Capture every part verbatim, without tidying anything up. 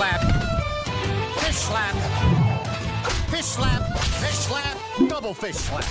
slap. Fish slap. Fish slap. Fish slap. Double fish slap.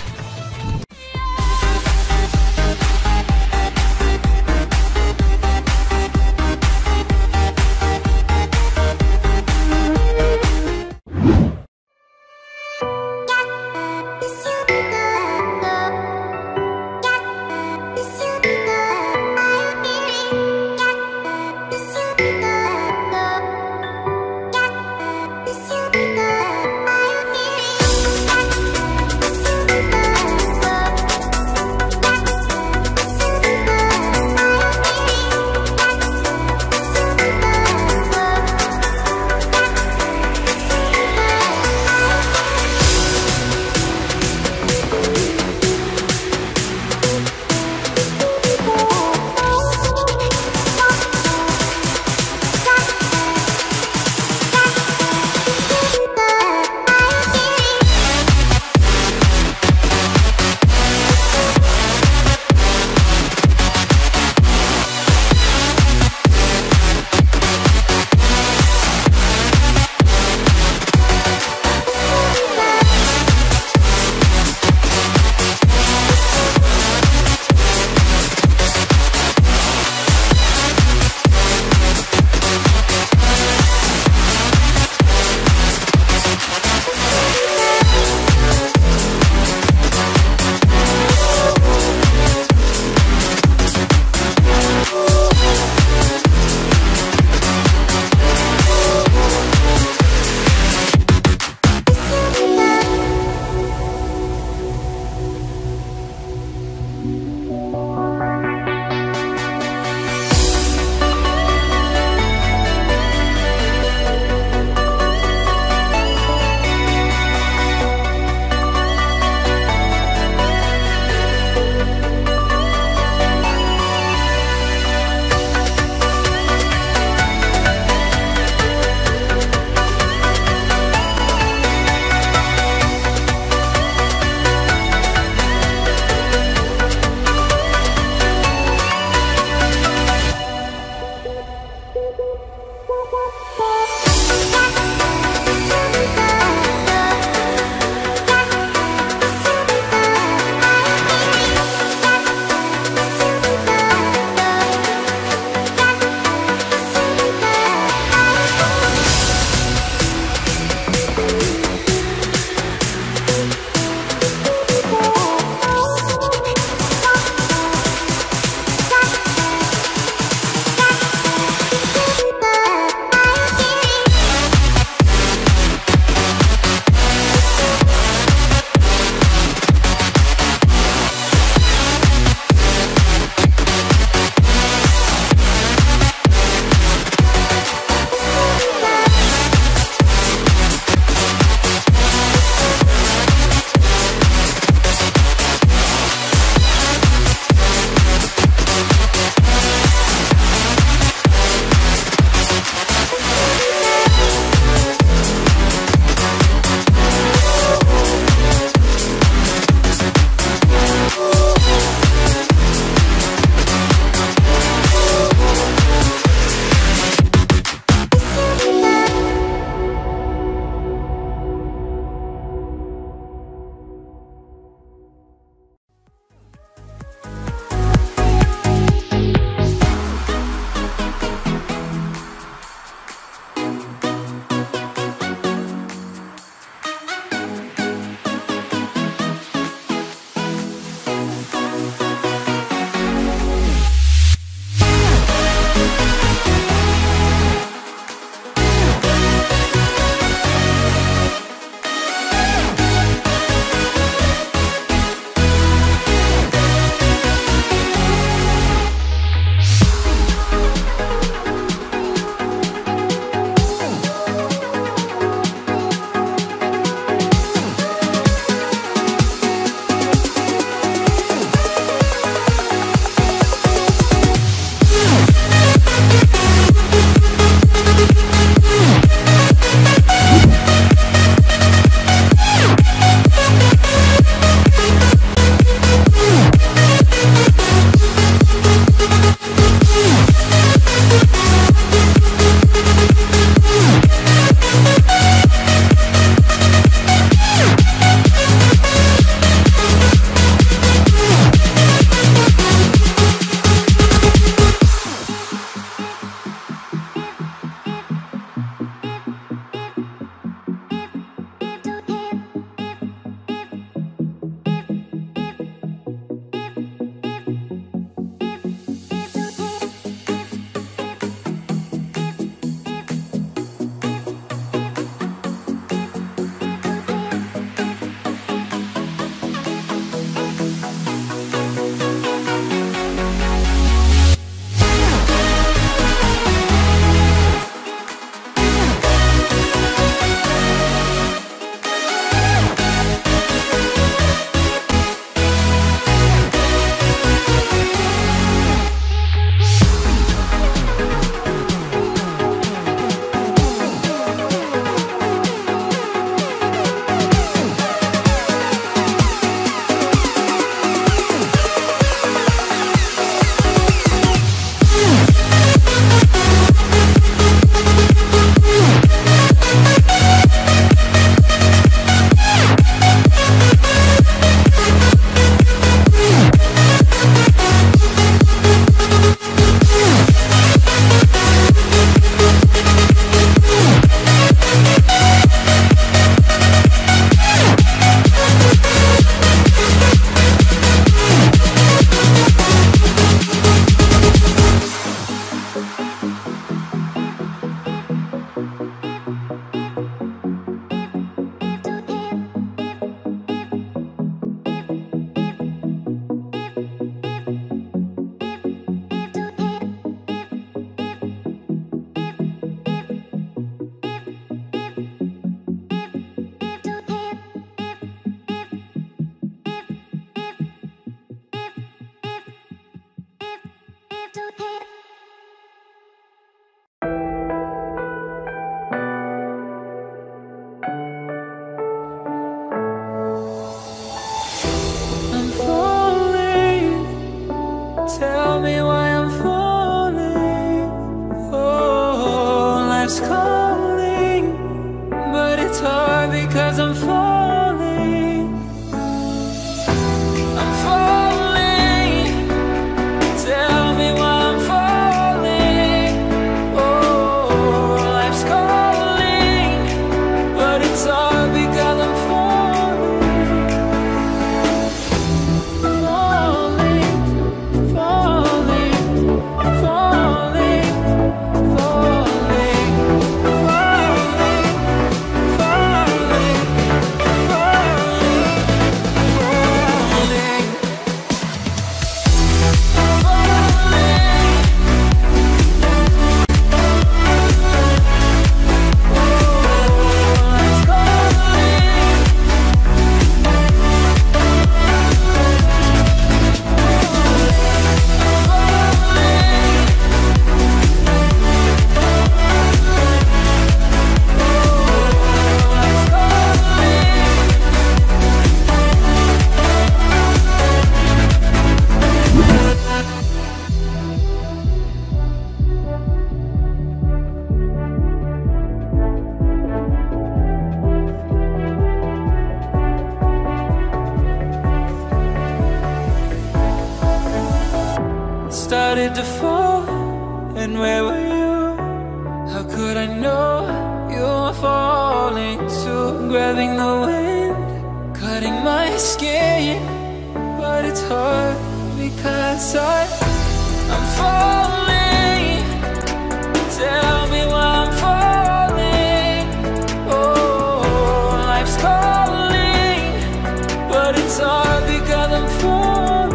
started to fall, and where were you? How could I know you were falling too? Grabbing the wind, cutting my skin, but it's hard because I, I'm falling. Tell me why I'm falling. Oh, life's calling, but it's hard because I'm falling.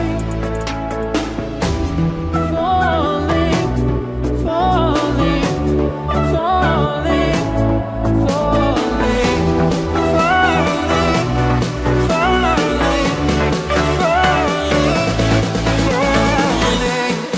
Falling, falling, falling, falling, falling, falling, falling,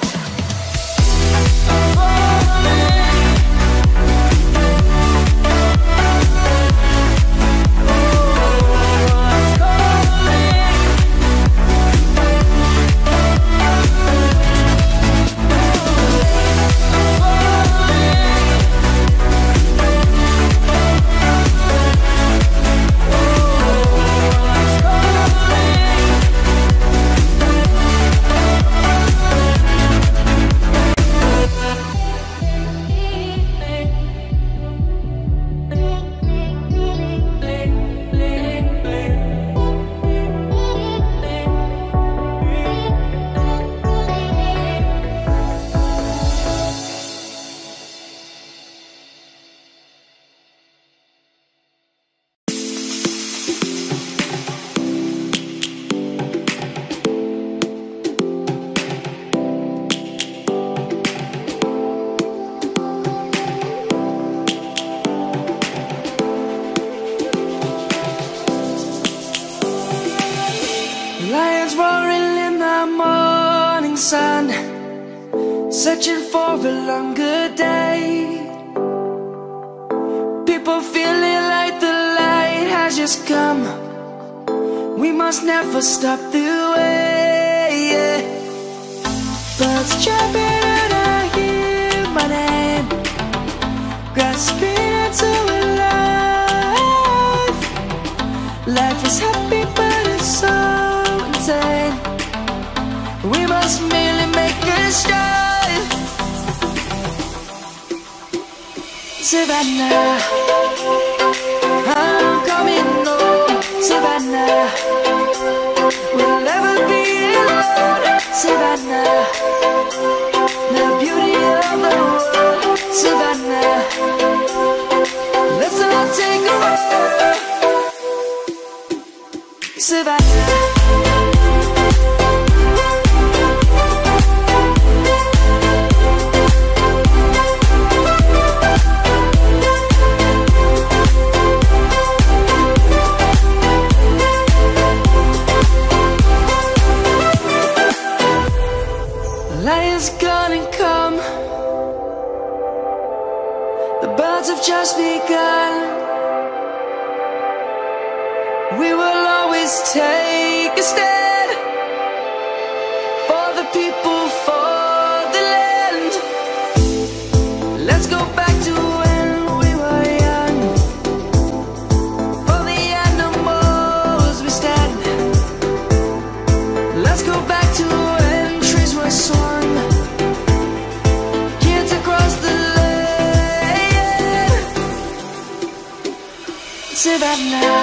Lions roaring in the morning sun, searching for a longer day. People feeling like the light has just come. We must never stop the way, yeah. Birds chirping and I hear my name, grasping into a life. Life is happy but it's so insane. We must merely make a start. Savannah, I'm coming home. Savannah, we'll never be alone. Savannah, the beauty of the world. Savannah, let's all take a ride. Savannah, lion's gonna come. The birds have just begun. We will always take a stand for the people, for the land. Let's go back to when we were young. For the animals we stand. Let's go back to when trees were swung, kids across the land. Savannah,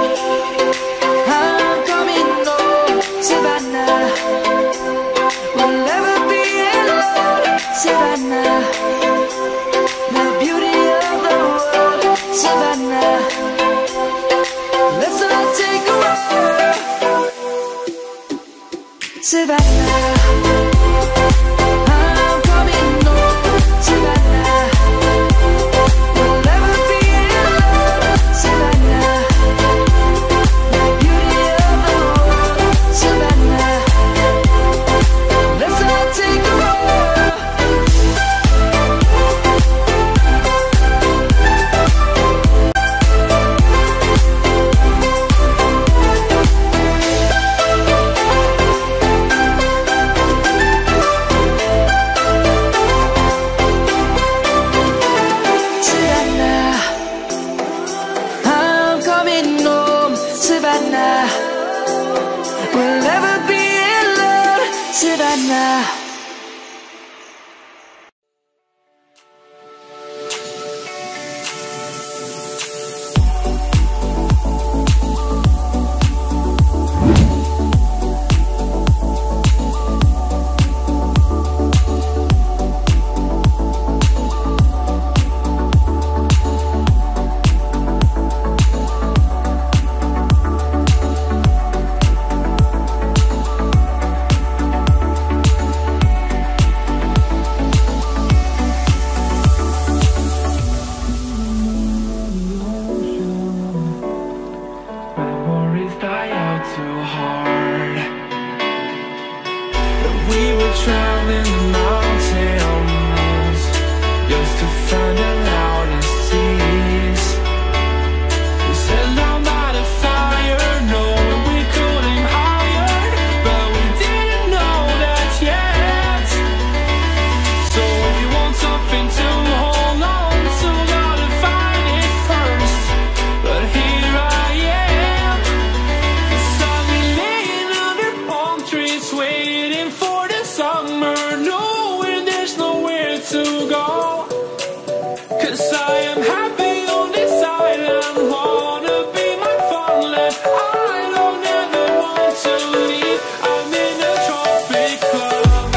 I'm coming home. Savannah, we'll never be alone. Savannah, the beauty of the world. Savannah, let's all take a ride. Savannah, I'm coming home. Savannah, we'll never be alone. Savannah, the beauty of the world. Savannah, let's all take a ride. to go. 'Cause I am happy on this island, wanna be my farmland. I don't ever want to leave, I'm in a tropic club.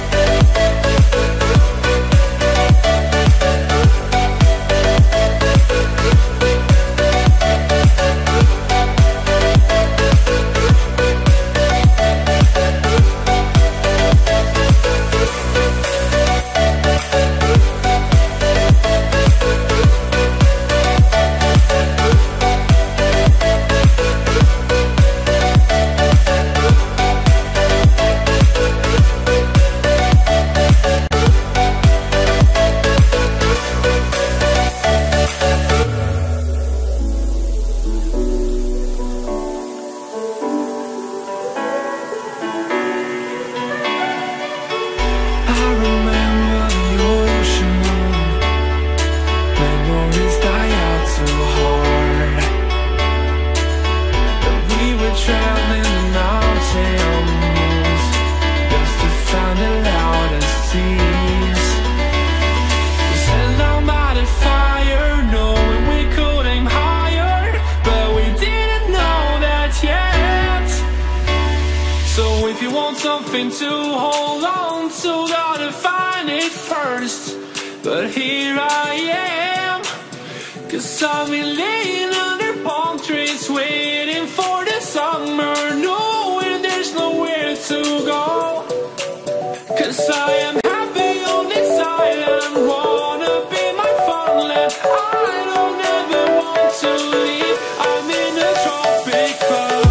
Something to hold on to, gotta find it first. But here I am, 'cause I've been laying under palm trees, waiting for the summer, knowing there's nowhere to go. 'Cause I am happy on this island, wanna be my farmland. I don't ever want to leave, I'm in a tropic club.